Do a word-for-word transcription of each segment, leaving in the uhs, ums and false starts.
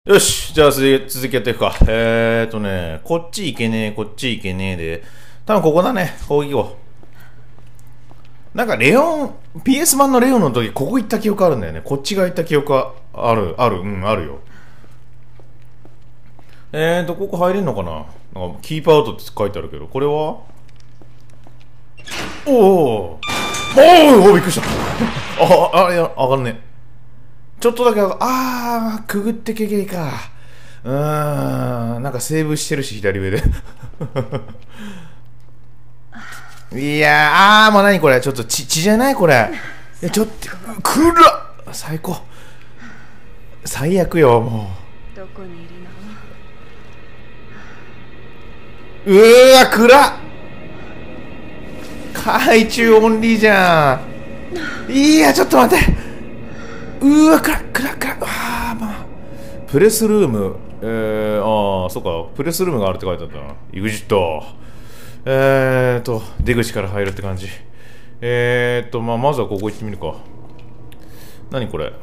よし、じゃあ続き続きやっていくか。えーっとね、こっち行けねえ、こっち行けねえで、多分ここだね、ここ行こう。なんかレオン、ピーエス 版のレオンの時、ここ行った記憶あるんだよね。こっち側行った記憶はある、ある、うん、あるよ。えーと、ここ入れんのかな。なんかキープアウトって書いてあるけど、これはおおおお、びっくりした。あ、あ、いや、上がんね。ちょっとだけ上が、あー、くぐってけけか。うーん、なんかセーブしてるし、左上で。いやー、あー、もう何これ、ちょっと血、血じゃないこれ。いや、ちょっと、くらっ最高。最悪よ、もう。どこにいるの？ うーわ、暗っ海中オンリーじゃん。いや、ちょっと待って。うーわ、暗っ、暗っ、暗っ。あー、まあ。プレスルーム、えー、あー、そっか、プレスルームがあるって書いてあったな。エグジット。えーと、出口から入るって感じ。えーと、まあ、まずはここ行ってみるか。何これ。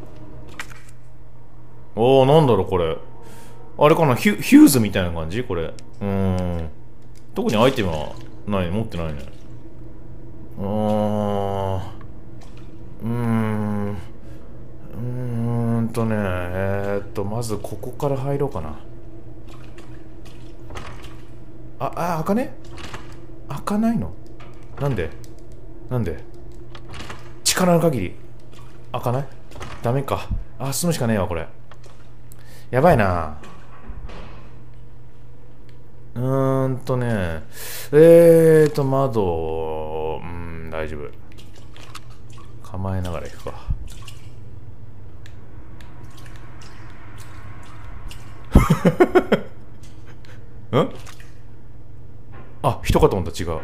おー、なんだろう、これ。あれかな、ヒュ、ヒューズみたいな感じこれ。うーん。特にアイテムはない、持ってないね。うーん。うーん。うーんとね、えーっと、まずここから入ろうかな。あ、あ、開かね開かないのなんでなんで力の限り開かない。ダメか。あ、進むしかねえわ、これ。やばいな。うーんとね、えーと、窓、うん、大丈夫。構えながら行くか。んあ、人かと思った。違う。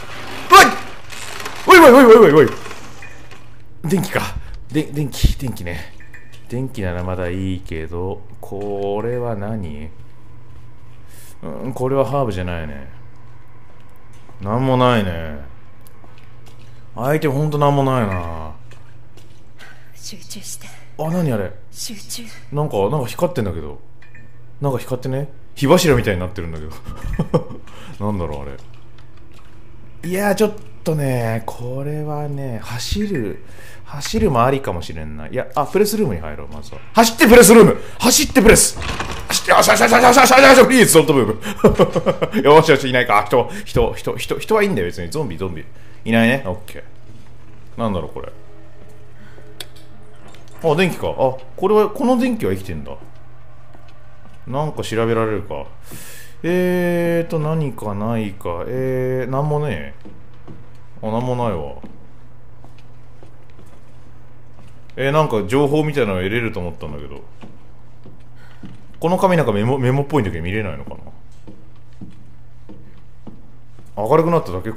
おいおいおいおいおいおい。電気か。で、電気、電気ね。電気ならまだいいけど、これは何？うん、これはハーブじゃないね。なんもないね。相手ほんとなんもないな。 集中して。 あ、何あれ。 集中。 なんか、なんか光ってんだけど。なんか光ってね。火柱みたいになってるんだけど。なんだろうあれ。いやー、ちょっとね、これはね、走る、走るもありかもしれんない。いや、あ、プレスルームに入ろう、まずは。走ってプレスルーム走ってプレス走って、よしよしよしよしよしよしよし、プリーズ、ドントムーブ。よしよし、いないか。人、人、人、人、人はいいんだよ、別に。ゾンビ、ゾンビ。いないね。オッケー。なんだろう、これ。あ、電気か。あ、これは、この電気は生きてんだ。なんか調べられるか。えーと、何かないか。えー、なんもねえ。あ、なんもないわ。えー、なんか情報みたいなの得れると思ったんだけど。この紙なんかメモ、メモっぽいんだけど見れないのかな。明るくなっただけか。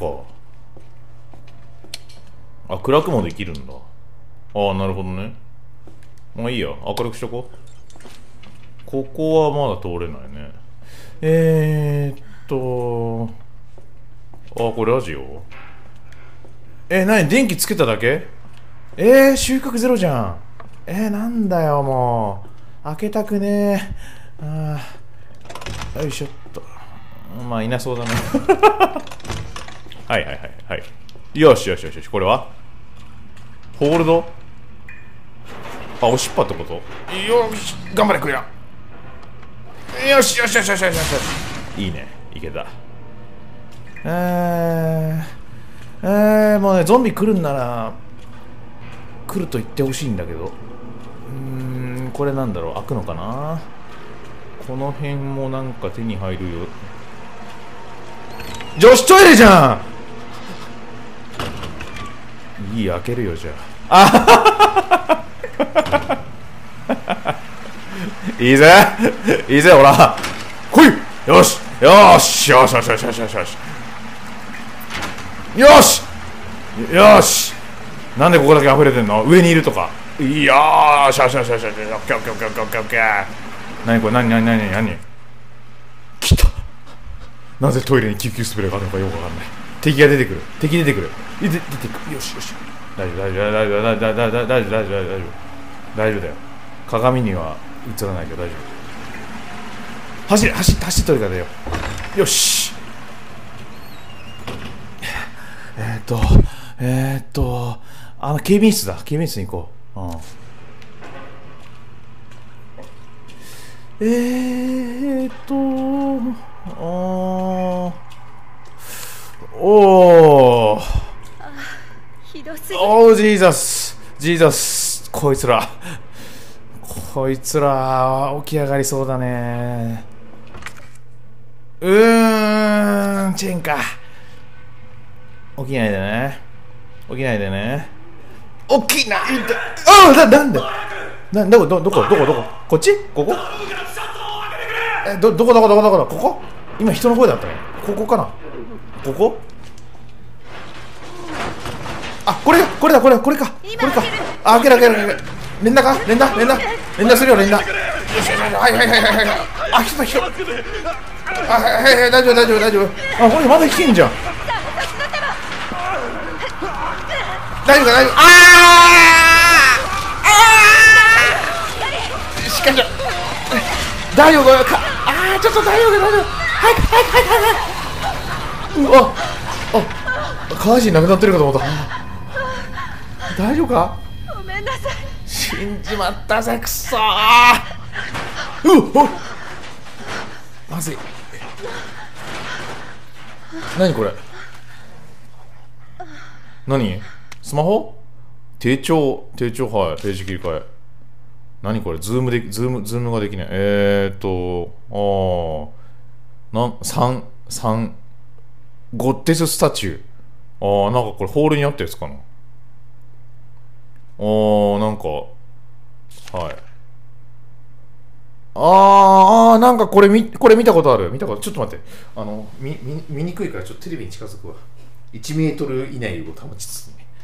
あ、暗くもできるんだ。ああ、なるほどね。まあいいや、明るくしとこう。ここはまだ通れないね。えーっと、あ、これラジオ。えー、何電気つけただけ。えー、収穫ゼロじゃん。えー、なんだよ、もう。開けたくねえ。あー、よいしょっと。まあ、いなそうだね。はいはいはいはい。よしよしよしよし、これはホールド。あ、押しっぱってこと。よし、頑張れ、クリア。よしよしよしよしよしよし。いいね、いけた。えー、えー、もうね、ゾンビ来るんなら来ると言ってほしいんだけど。うーん、これなんだろう、開くのかな。この辺もなんか手に入るよ。女子トイレじゃん。いい、開けるよ、じゃあ。あいいぜいいぜ、ほら来い。よしよしよしよしよしよしよしよしよしよし。なんでここだけ溢れてんの。上にいるとか。いやーしよしよしよしよしよし。オッケーオッケーオッケーオッケーオッケー。何これ、何何何何。来た。なぜトイレに救急スプレーがあるのかよくわかんない。敵が出てくる。敵出てくる。出て出てくる。よしよし。大丈夫大丈夫大丈夫大丈夫大丈夫大丈夫大丈夫大丈夫大丈夫だよ。鏡には映らないけど大丈夫。 走れ走って走って取り方よ。よし。えーっとえーっとあの警備員室だ。警備員室に行こう。うんえーっとあーおーひどすぎる。 おージーザスジーザスこいつらこいつら起き上がりそうだね。うーんチェーンか。起きないでね起きないでね。起きないで。ああななんでなどこどこどこどこどここっちここえどどこどこどこどこどこここ今人の声だったね。ここかなここあこれだこれだこれだこれかこれかあ開ける開ける開ける連打か連打連打連打するよ連打。よしはいはいはいはいはいあ人だ人あはいはいはい大丈夫大丈夫大丈夫あこれまだ引けんじゃん大丈夫か大丈夫あああしかし大丈夫かあーちょっと大丈夫大丈夫はいはいはいはいはい。うわあ川地なくなってるかと思った大丈夫か。 ごめんなさい。 死んじまったぜくそーうっまずい何これ何スマホ手帳手帳はいページ切り替え何これズームでズームズームができないえーっとあーなん三三ゴッテススタチューあーなんかこれホールにあったやつかなあーなんかはいあーあーなんかこれみこれ見たことある見たことちょっと待ってあの見見見にくいからちょっとテレビに近づくわいちメートル以内を保ちつつね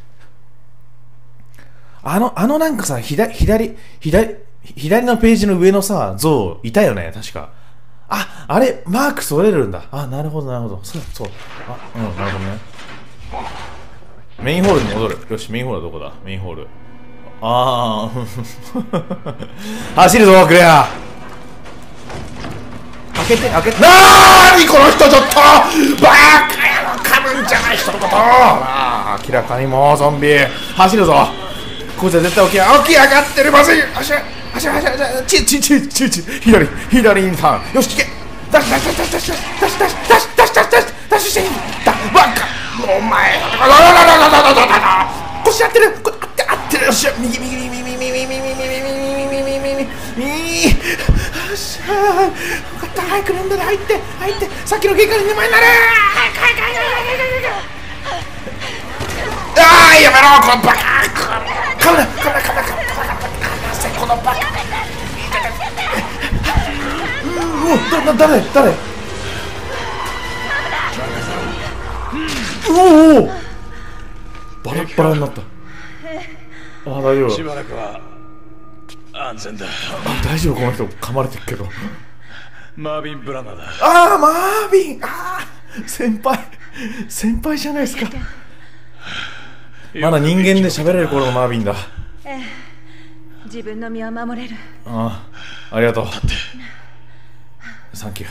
あのあのなんかさ左左左左のページの上のさ像いたよね確かああれマークそれるんだあなるほどなるほどそうそうあうんなるほどねメインホールに戻るよしメインホールはどこだメインホールああ走るぞクレア開けて開けてなーにこの人ちょっとバーカ野郎噛むんじゃない人のことあ明らかにもうゾンビ走るぞこいつは絶対起き起き上がってるまずい走れ走れ走れ走れちちちちち左左にターンよし聞けダッシュダッシュダッシュダッシュダッシュダッシュダッシュダッシュダッシュダッシュダッシュしてだバカお前腰合ってる合ってるよっしゃ右右右右右右右右右右右右右よっしゃ分かった早く飲んで入って入ってさっきの警官に名前になれ早く早く早く早くあーやめろこのバカカメラカメラカメラカメラこのバカうわ誰誰おおバラッバラになったあ大丈夫しばらくは安全だあ大丈夫この人噛まれてるけどマービン・ブラナーだああマービンああ先輩先輩じゃないですかまだ人間で喋れる頃のマービンだええ自分の身は守れるああありがとうサンキュ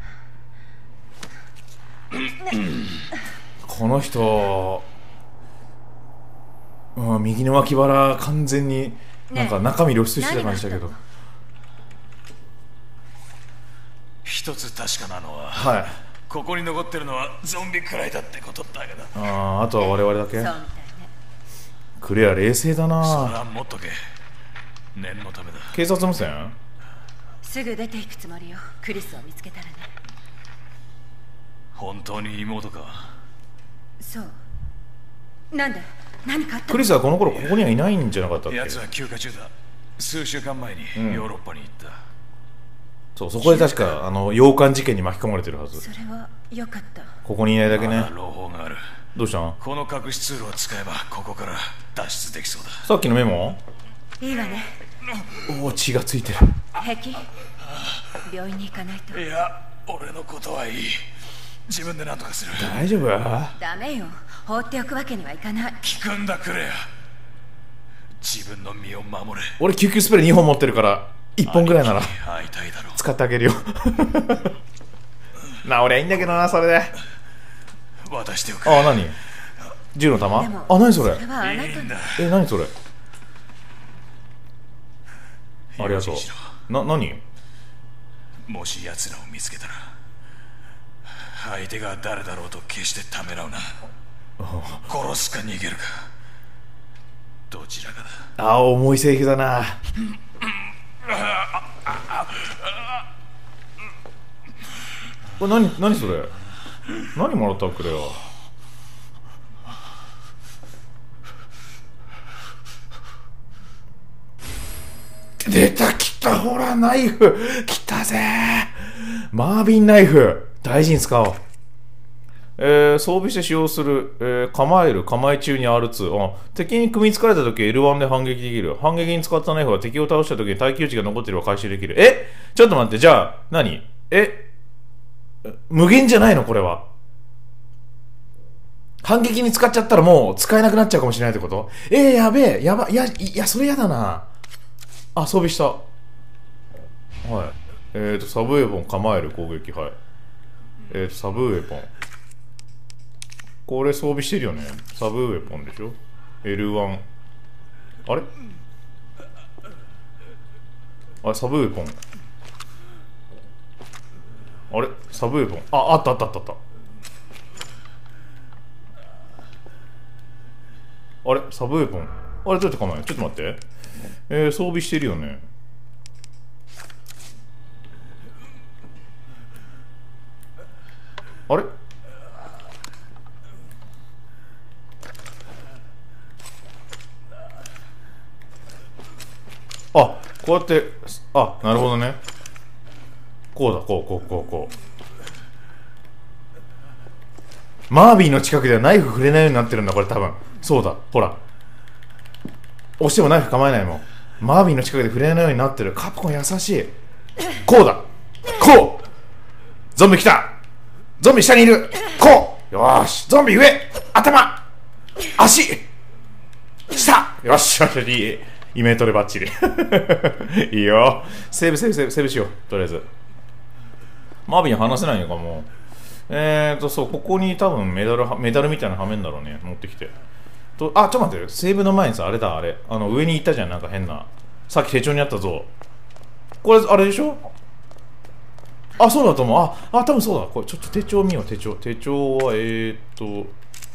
ーこの人、うん、右の脇腹完全になんか中身露出してた感じだけど、 一つ確かなのは、 はい、 ここに残ってるのはゾンビくらいだってことだけだ。 ああとは我々だけ。 そうみたいね。 クレア冷静だな。 そら持っとけ、念のためだ。 警察無線？ すぐ出ていくつもりよ。クリスを見つけたらね。 本当に妹か？ そう。なんで？何かあったの？ クリスはこの頃ここにはいないんじゃなかったっけ？ 奴は休暇中だ。数週間前にヨーロッパに行った、うん、 そう、そこで確かあの洋館事件に巻き込まれてるはず。 それは良かった。 ここにいないだけね。 まだ朗報がある。 どうしたん？ この隠しツールを使えばここから脱出できそうだ。 さっきのメモ？ いいわね。 おお、血がついてる。 平気？病院に行かないと。 いや、俺のことはいい。自分で何とかする。 大丈夫？ ダメよ。放っておくわけにはいかない。 聞くんだクレア。自分の身を守れ。 俺救急スプレーにほん持ってるからいっぽんぐらいなら会いたいだろう。 使ってあげるよな、俺はいいんだけどな、それで。 渡しておく。 ああ、何銃の弾。 でもあ、何それ。 それはあなたの。 え、何それ。ありがとう。な、何。 もし奴らを見つけたら相手が誰だろうと決してためらうな。殺すか逃げるか、どちらかだ。 ああ、重いセリフだな。これ何、何それ。何もらったくれよ。出た、来た、ほら、ナイフ来たぜ。マービンナイフ大事に使おう。えー、装備して使用する、えー、構える、構え中に アールツー。あ、敵に組みつかれたとき エルワン で反撃できる。反撃に使ったナイフは敵を倒したときに耐久値が残っていれば回収できる。え、ちょっと待って、じゃあ何、え、無限じゃないのこれは。反撃に使っちゃったらもう使えなくなっちゃうかもしれないってこと。えー、やべえ、やば、いや、いや、それやだな。あ、装備した。はい。えーと、サブウェポン、構える、攻撃、はい。えーと、サブウェポン。これ装備してるよね。サブウェポンでしょ ?エルワン。あれあれ、サブウェポン。あれサブウェポン。あ、あったあったあったあった。あれサブウェポン。あれ、ちょっと構え。ちょっと待って。えー、装備してるよね。あれあ、こうやって、あ、なるほどね。こうだ、こう、こう、こう、こう。マービーの近くではナイフ触れないようになってるんだ、これ多分。そうだ、ほら。押してもナイフ構えないもん。マービーの近くで触れないようになってる。カプコン優しい。こうだ、こう。ゾンビ来た。ゾンビ下にいる。こう。よーし、ゾンビ上。頭。足。下。よし、よし、いい。イメトレバッチリいいよ。セーブセーブセーブセーブしよう。とりあえずマービン話せないのかも。えーとそう、ここに多分メダルメダルみたいなのはめんだろうね。持ってきてと、あ、ちょっと待って、セーブの前にさ、あれだ、あれ、あの上に行ったじゃん、なんか変な、さっき手帳にあったぞ。これあれでしょ。あ、そうだと思う。ああ、多分そうだ。これちょっと手帳見よう。手帳手帳はえーっと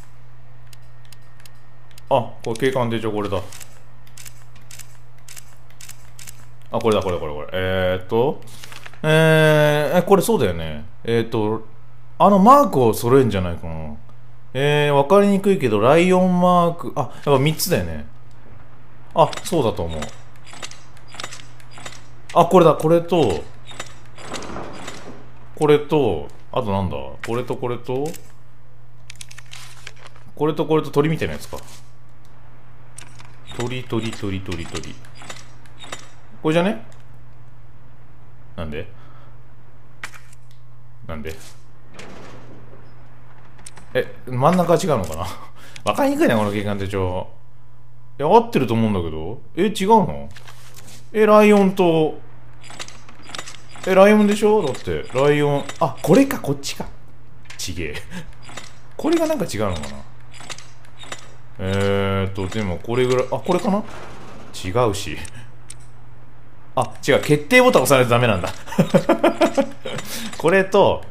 あ、これ警官手帳、これだ。あ、これだ、これ、これ、これ。えー、っと、えー、これそうだよね。えー、っと、あのマークを揃えるんじゃないかな。えー、わかりにくいけど、ライオンマーク、あ、やっぱみっつだよね。あ、そうだと思う。あ、これだ、これと、これと、あとなんだ、これとこれと、これとこれと鳥みたいなやつか。鳥、鳥、鳥、鳥、鳥。これじゃね？なんでなんでえ、真ん中は違うのかなわかりにくいな、この警官手帳。いや、合ってると思うんだけど。え、違うの？え、ライオンと、え、ライオンでしょ？だって、ライオン、あ、これか、こっちか。ちげえ。これがなんか違うのかな。えーっと、でもこれぐらい、あ、これかな？違うし。あ、違う、決定ボタン押さないとダメなんだこれと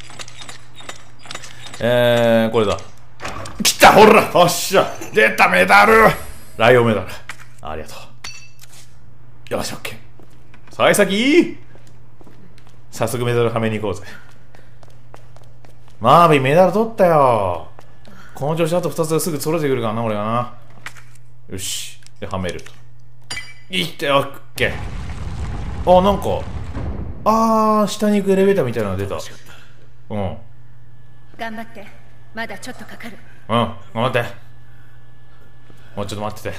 えー、これだ。来た、ほら、おっしゃ、出た、メダル、ライオンメダル、ありがとう。よし、オッケー。幸先早速メダルはめに行こうぜ。マービーメダル取ったよ。この調子あとふたつですぐ揃えてくるからな、俺がな。よし、ではめると。いってよ、オッケー。あ、なんか、あー、下に行くエレベーターみたいなの出た。うん。 頑張って、まだちょっとかかる。 うん、頑張って。もうちょっと待ってて。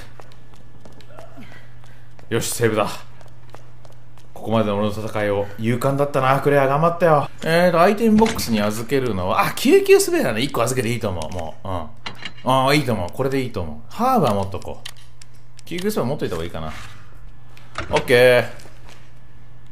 よし、セーブだ。ここまでの俺の戦いを勇敢だったな、クレア頑張ったよ。えーと、アイテムボックスに預けるのは、あ、救急スペアね、いっこ預けていいと思う、もう。うん。ああ、いいと思う。これでいいと思う。ハーブは持っとこう。救急スペア持っといた方がいいかな。オッケー。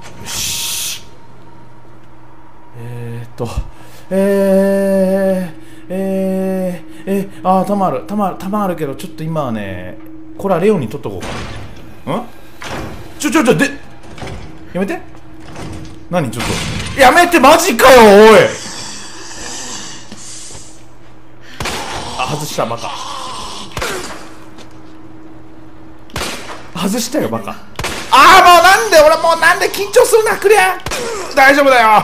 よし。えーっとえーえーえー、あー弾ある弾ある弾あるけど、ちょっと今はね、これはレオンに取っとこうか。んちょちょちょでやめて。何ちょっとやめて、マジかよおい。あ、外したバカ。外したよバカ。ああもうなんで俺もうなんで緊張するなクリア。大丈夫だよ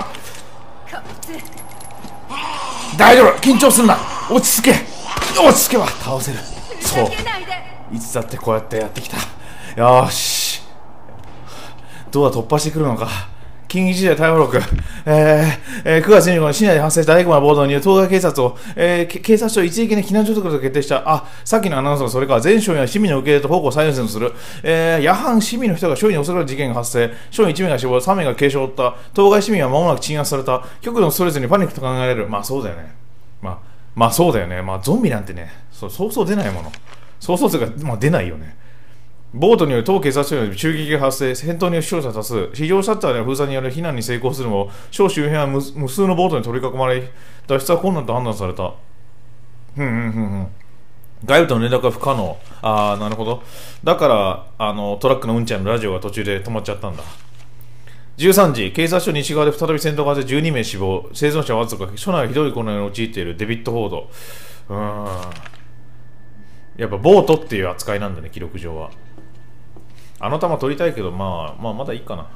大丈夫、緊張するな、落ち着け落ち着けば倒せる。そう、いつだってこうやってやってきた。よーし、どうだ突破してくるのか。緊急事態逮捕録、えーえー、くがつにじゅうごにち市内で発生した大規模な暴動による東海警察を、えー、警察署一時的に避難所と決定した。あ、さっきのアナウンスのそれから全署員は市民の受け入れと保護を最優先とする。えー、夜半市民の人が署員に襲われる事件が発生。署員いち名が死亡、さん名が軽傷を負った。当該市民は間もなく鎮圧された。極度のストレスにパニックと考えられる。まあそうだよね。まあ、まあそうだよね。まあゾンビなんてね、そうそうそう出ないもの。そうそうというか、まあ出ないよね。暴徒による当警察署による襲撃が発生、戦闘による死傷者多数、非常シャッターでの封鎖による避難に成功するも、署周辺は 無, 無数の暴徒に取り囲まれ、脱出は困難と判断された。ふんふんふんふん。外部との連絡は不可能。あー、なるほど。だから、あのトラックのうんちゃんのラジオが途中で止まっちゃったんだ。じゅうさんじ、警察署西側で再び戦闘が発生、じゅうに名死亡、生存者はわずか、署内はひどい混乱に陥っているデビッド・フォード。うーん。うやっぱボートっていう扱いなんだね、記録上は。あの玉取りたいけど、まあまあまだいいかな。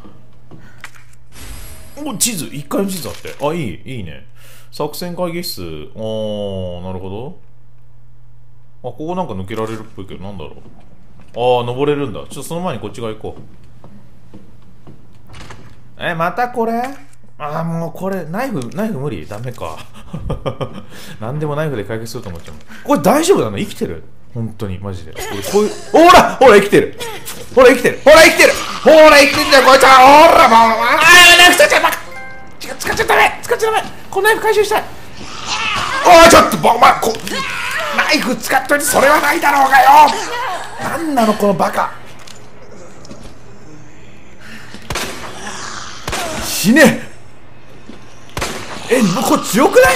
お、地図、一回の地図あって。あ、いい、いいね。作戦会議室。あー、なるほど。あ、ここなんか抜けられるっぽいけど、なんだろう。あー、登れるんだ。ちょっとその前にこっち側行こう。え、またこれ？あー、もうこれ、ナイフ、ナイフ無理？ダメか。なんでもナイフで解決すると思っちゃう。これ大丈夫なの？生きてる？本当に、マジで。こういう、ほらほら生きてるほら生きてるほら生きてるほら生きてんだよ、こいつは。ほら、もう、あー、ナイフ使っちゃった。使っちゃダメ使っちゃダメこのナイフ回収したい。おい、ちょっと、お前、こ、ナイフ使っといてそれはないだろうがよ。なんなの、このバカ。死ねえ、これ強くない？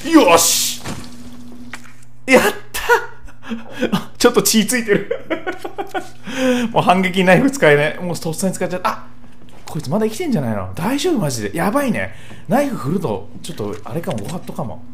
よしやったちょっと血ついてるもう反撃ナイフ使えない。もうとっさに使っちゃった。あ、こいつまだ生きてんじゃないの？大丈夫？マジでやばいね。ナイフ振るとちょっとあれかも、ご法度かも。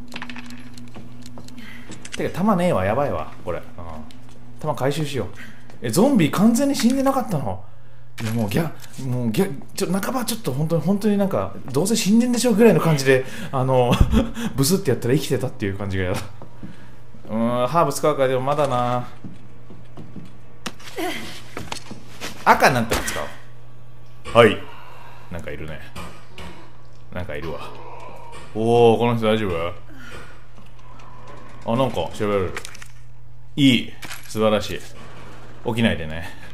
てか弾ねえわ、やばいわこれ、うん、弾回収しよう。え、ゾンビ完全に死んでなかったの？いやもうギャもうギャちょ半ばちょっと本当に本当になんかどうせ死んでんでしょうぐらいの感じであのブスってやったら生きてたっていう感じがやだ。うーん、ハーブ使うか。でもまだな。赤になったら使おう。はい、なんかいるね。なんかいるわ。おお、この人大丈夫？あ、なんか調べられる。いい、素晴らしい。起きないでね。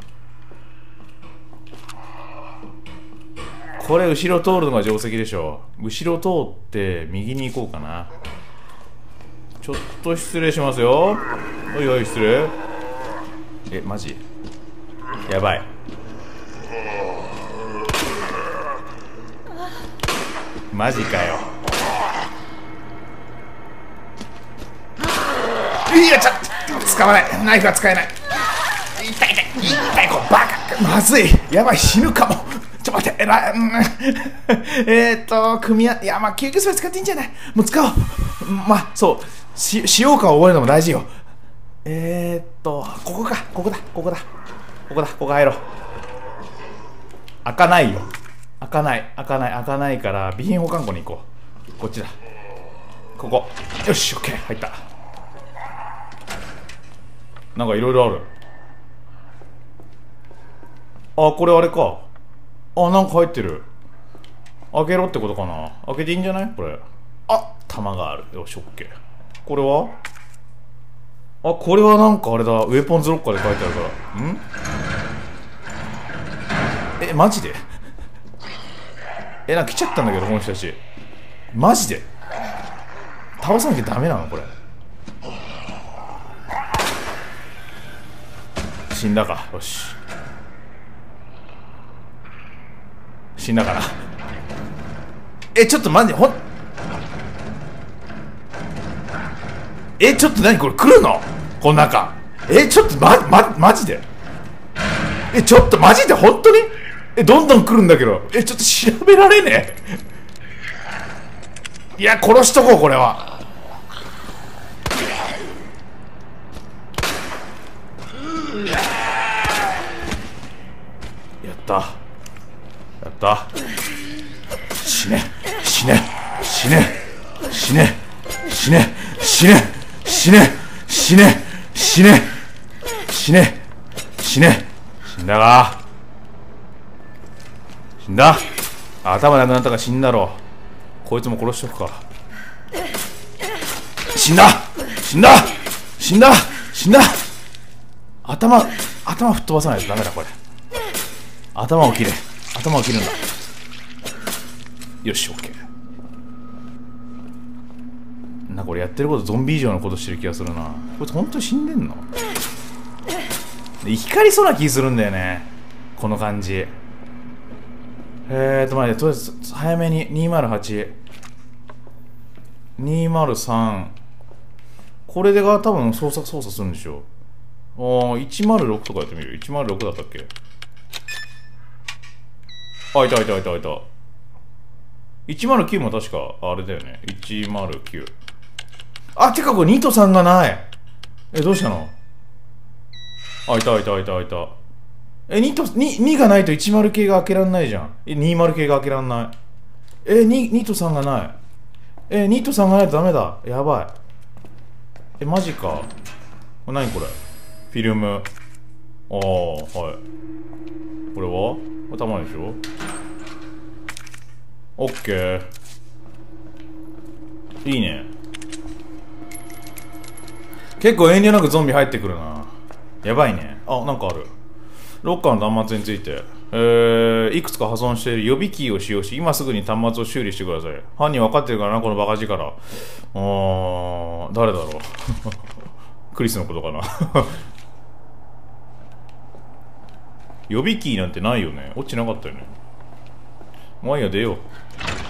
これ後ろ通るのが定石でしょ。後ろ通って右に行こうかな。ちょっと失礼しますよ。おいおい、失礼。え、マジやばい。マジかよ。いや、ちょっと使わない。ナイフは使えない。痛い痛い痛い、これバカ。まずい、やばい、死ぬかも。ちょっと待って、えら、うん、えーっと、組み合、いや、まあ、救急車使っていいんじゃない？もう使おう。まあ、そう、し、使用感を覚えるのも大事よ。えーっと、ここか、ここだ、ここだ、ここだ、ここ入ろう。開かないよ。開かない、開かない、開かないから、備品保管庫に行こう。こっちだ。ここ。よし、オッケー、入った。なんかいろいろある。あ、これあれか。あ、なんか入ってる。開けろってことかな。開けていいんじゃないこれ。あ、弾がある。よし、オッケー。これはあ、これはなんかあれだ。ウェポンズロッカーで書いてあるから。んえ、マジでえ、なんか来ちゃったんだけど、この人たち。マジで倒さなきゃダメなのこれ。死んだか。よし。死んだかな。え、ちょっとマジでほんえ、ちょっと何これ来るのこの中。え、ちょっとま、ま、マジでえ、ちょっとマジで本当にえ、どんどん来るんだけど。え、ちょっと調べられねえ。いや、殺しとこう、これは。やったやった死ね死ね死ね死ね死ね死ね死ね死ね死ね死ね死ね死んだか死んだ。頭なくなったから死んだろう。こいつも殺しとくか。死んだ死んだ死んだ死んだ。頭頭吹っ飛ばさないとダメだこれ。頭を切れ頭を切るんだ。よし、オッケー。なんかこれやってることゾンビ以上のことしてる気がするな。こいつ本当に死んでんの？で光りそうな気するんだよねこの感じ。えーと待って、とりあえず早めににひゃくはち にひゃくさんこれでが多分操作操作するんでしょ。ああ、いちまるろくとかやってみる。いちまるろくだったっけ。あ、いたいたいたいた。いちまるきゅうも確かあれだよね。いちまるきゅう。 あ、てかこれニトさんがない。え、どうしたの？あ、いたいたいたいた。え、ニト、に、にがないとじゅう系が開けらんないじゃん。え、にじゅう系が開けらんない。え、に、ニトさんがない。え、ニトさんがないとダメだ。やばい。え、マジか。これ何これ？フィルム。ああ、はい。これは？これ玉でしょ？オッケー。いいね。結構遠慮なくゾンビ入ってくるな。やばいね。あ、なんかある。ロッカーの端末について、えー、いくつか破損している予備キーを使用し、今すぐに端末を修理してください。犯人分かってるからな、このバカ力。あー、誰だろう。クリスのことかな。予備キーなんてないよね。落ちなかったよね。まあいいや、出よう。